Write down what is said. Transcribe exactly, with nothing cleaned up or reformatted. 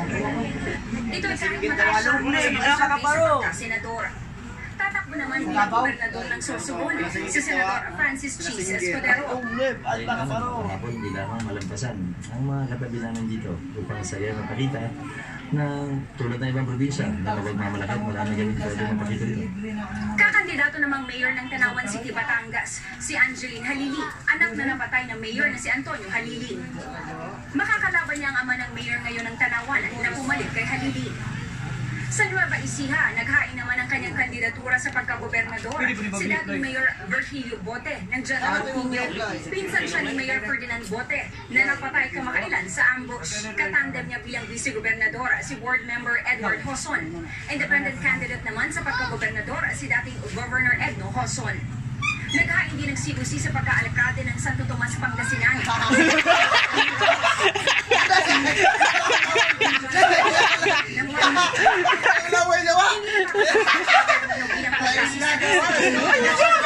Ito ay kahit mataas siya mula sa mga sabi sa pagka-senador. Tatakbo naman bilang gobernador ng Sorsogon si Senador Francis Cheese Escudero. Ay naman, hapon hindi lamang malampasan ang mga katabi namin dito upang saya mapakita na tulad ng ibang probinsya na mapagmamalakad marami kami pwede mapakita dito. Kakandidato namang mayor ng Tanawan City, Batangas, si Angeline Halili, anak na napatay ng mayor na si Antonio Halili. Makakalaban niya ang ama ng mayor ngayon ng Tanawan na pumalit kay Halili. Sa Nueva Ecija, naghain naman ang kanyang kandidatura sa pagkagobernador si dating Mayor Virgilio Bote ng General Pino. Pinsan siya ni Mayor Ferdinand Bote na napatay kamakailan sa ambush. Katandem niya bilang vice-gobernador si board member Edward Hoson. Independent candidate naman sa pagkagobernador si dating Governor Edno Hoson. Naghain din ng C O C sa pagkaalakade ng Santo Tomas, Pangasinan. Ang laway naman!